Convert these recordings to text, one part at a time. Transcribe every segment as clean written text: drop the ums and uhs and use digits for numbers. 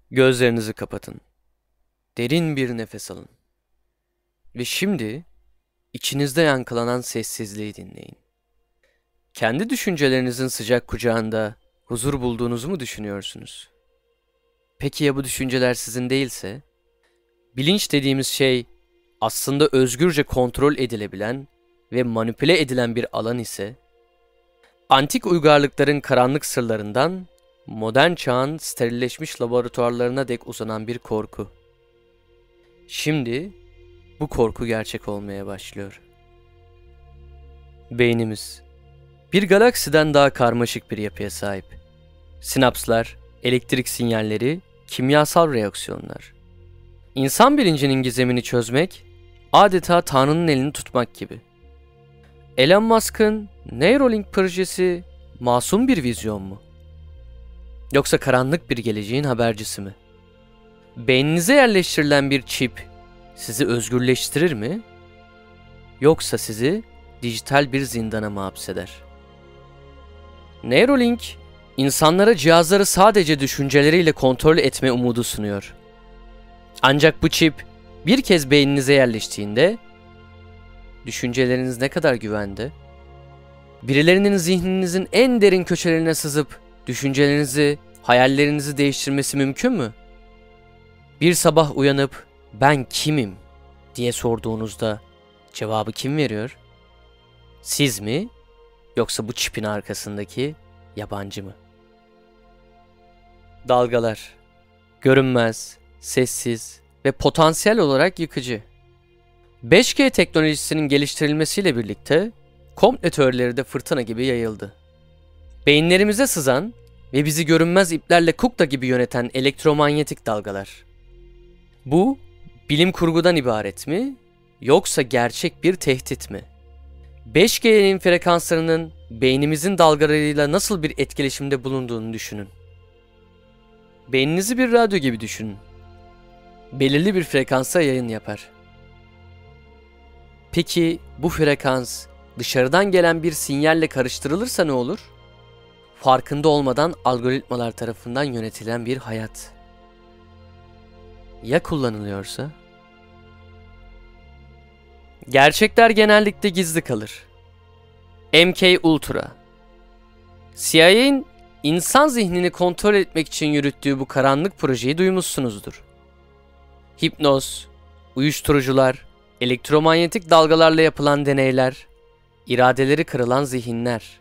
Gözlerinizi kapatın. Derin bir nefes alın. Ve şimdi içinizde yankılanan sessizliği dinleyin. Kendi düşüncelerinizin sıcak kucağında huzur bulduğunuzu mu düşünüyorsunuz? Peki ya bu düşünceler sizin değilse? Bilinç dediğimiz şey aslında özgürce kontrol edilebilen ve manipüle edilen bir alan ise, antik uygarlıkların karanlık sırlarından modern çağın sterilleşmiş laboratuvarlarına dek uzanan bir korku. Şimdi bu korku gerçek olmaya başlıyor. Beynimiz bir galaksiden daha karmaşık bir yapıya sahip. Sinapslar, elektrik sinyalleri, kimyasal reaksiyonlar. İnsan bilincinin gizemini çözmek adeta Tanrı'nın elini tutmak gibi. Elon Musk'ın Neuralink projesi masum bir vizyon mu? Yoksa karanlık bir geleceğin habercisi mi? Beyninize yerleştirilen bir çip sizi özgürleştirir mi? Yoksa sizi dijital bir zindana mı hapseder? Neuralink, insanlara cihazları sadece düşünceleriyle kontrol etme umudu sunuyor. Ancak bu çip bir kez beyninize yerleştiğinde, düşünceleriniz ne kadar güvende? Birilerinin zihninizin en derin köşelerine sızıp düşüncelerinizi, hayallerinizi değiştirmesi mümkün mü? Bir sabah uyanıp ben kimim diye sorduğunuzda cevabı kim veriyor? Siz mi, yoksa bu çipin arkasındaki yabancı mı? Dalgalar, görünmez, sessiz ve potansiyel olarak yıkıcı. 5G teknolojisinin geliştirilmesiyle birlikte komple teorileri de fırtına gibi yayıldı. Beyinlerimize sızan ve bizi görünmez iplerle kukla gibi yöneten elektromanyetik dalgalar. Bu bilim kurgudan ibaret mi, yoksa gerçek bir tehdit mi? 5G'nin frekanslarının beynimizin dalgalarıyla nasıl bir etkileşimde bulunduğunu düşünün. Beyninizi bir radyo gibi düşünün. Belirli bir frekansa yayın yapar. Peki bu frekans dışarıdan gelen bir sinyalle karıştırılırsa ne olur? Farkında olmadan algoritmalar tarafından yönetilen bir hayat. Ya kullanılıyorsa? Gerçekler genellikle gizli kalır. MK Ultra. CIA'nin insan zihnini kontrol etmek için yürüttüğü bu karanlık projeyi duymuşsunuzdur. Hipnoz, uyuşturucular, elektromanyetik dalgalarla yapılan deneyler, iradeleri kırılan zihinler.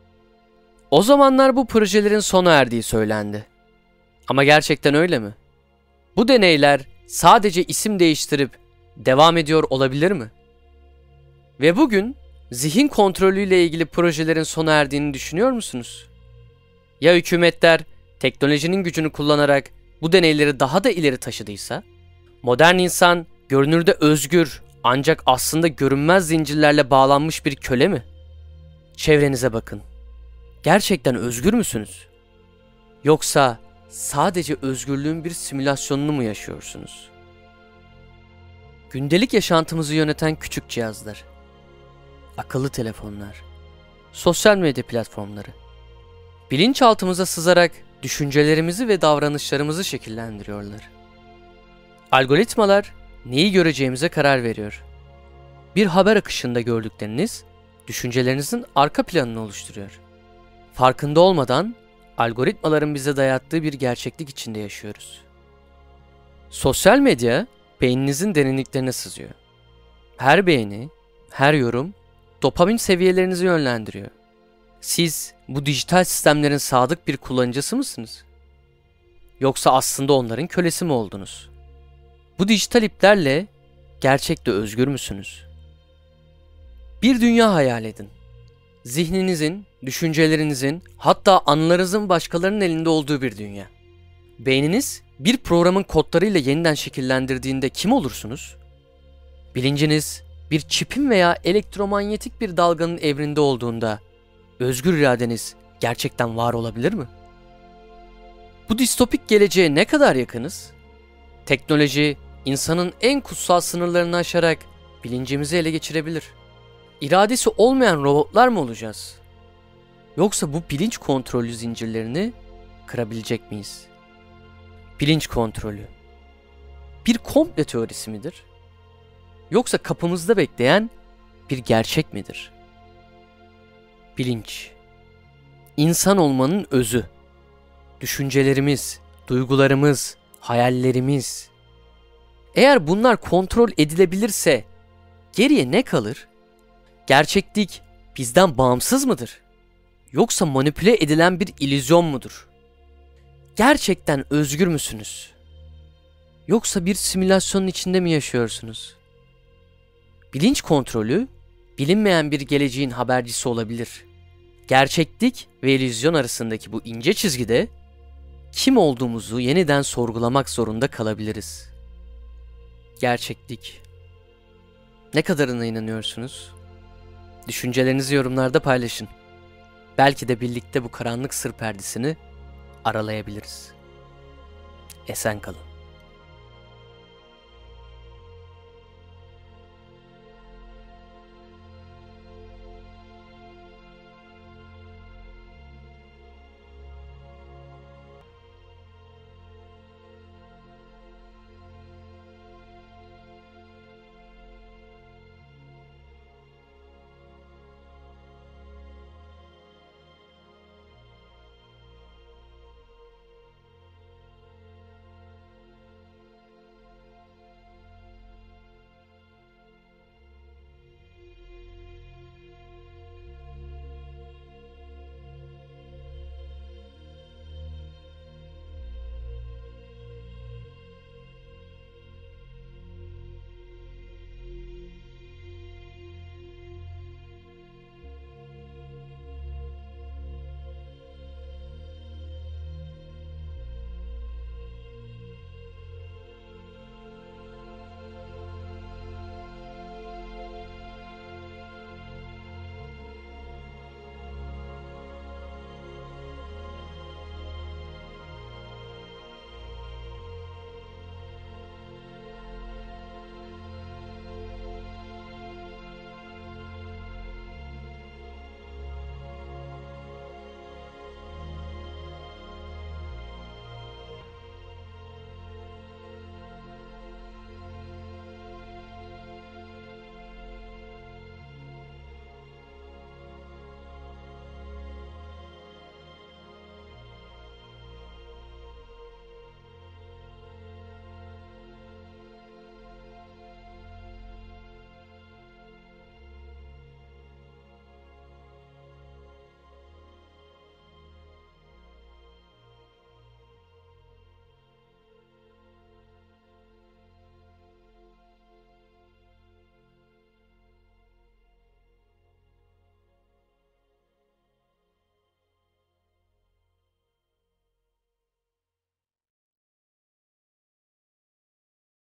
O zamanlar bu projelerin sona erdiği söylendi. Ama gerçekten öyle mi? Bu deneyler sadece isim değiştirip devam ediyor olabilir mi? Ve bugün zihin kontrolüyle ilgili projelerin sona erdiğini düşünüyor musunuz? Ya hükümetler teknolojinin gücünü kullanarak bu deneyleri daha da ileri taşıdıysa? Modern insan görünürde özgür ancak aslında görünmez zincirlerle bağlanmış bir köle mi? Çevrenize bakın. Gerçekten özgür müsünüz? Yoksa sadece özgürlüğün bir simülasyonunu mu yaşıyorsunuz? Gündelik yaşantımızı yöneten küçük cihazlar, akıllı telefonlar, sosyal medya platformları, bilinçaltımıza sızarak düşüncelerimizi ve davranışlarımızı şekillendiriyorlar. Algoritmalar neyi göreceğimize karar veriyor. Bir haber akışında gördükleriniz, düşüncelerinizin arka planını oluşturuyor. Farkında olmadan algoritmaların bize dayattığı bir gerçeklik içinde yaşıyoruz. Sosyal medya beyninizin derinliklerine sızıyor. Her beğeni, her yorum dopamin seviyelerinizi yönlendiriyor. Siz bu dijital sistemlerin sadık bir kullanıcısı mısınız? Yoksa aslında onların kölesi mi oldunuz? Bu dijital iplerle gerçekte özgür müsünüz? Bir dünya hayal edin. Zihninizin, düşüncelerinizin, hatta anılarınızın başkalarının elinde olduğu bir dünya. Beyniniz bir programın kodlarıyla yeniden şekillendirdiğinde kim olursunuz? Bilinciniz bir çipin veya elektromanyetik bir dalganın evrinde olduğunda özgür iradeniz gerçekten var olabilir mi? Bu distopik geleceğe ne kadar yakınız? Teknoloji insanın en kutsal sınırlarını aşarak bilincimizi ele geçirebilir. İradesi olmayan robotlar mı olacağız? Yoksa bu bilinç kontrolü zincirlerini kırabilecek miyiz? Bilinç kontrolü bir komple teorisi midir? Yoksa kapımızda bekleyen bir gerçek midir? Bilinç, insan olmanın özü. Düşüncelerimiz, duygularımız, hayallerimiz. Eğer bunlar kontrol edilebilirse geriye ne kalır? Gerçeklik bizden bağımsız mıdır? Yoksa manipüle edilen bir illüzyon mudur? Gerçekten özgür müsünüz? Yoksa bir simülasyonun içinde mi yaşıyorsunuz? Bilinç kontrolü bilinmeyen bir geleceğin habercisi olabilir. Gerçeklik ve illüzyon arasındaki bu ince çizgide kim olduğumuzu yeniden sorgulamak zorunda kalabiliriz. Gerçeklik. Ne kadarına inanıyorsunuz? Düşüncelerinizi yorumlarda paylaşın. Belki de birlikte bu karanlık sır perdesini aralayabiliriz. Esen kalın.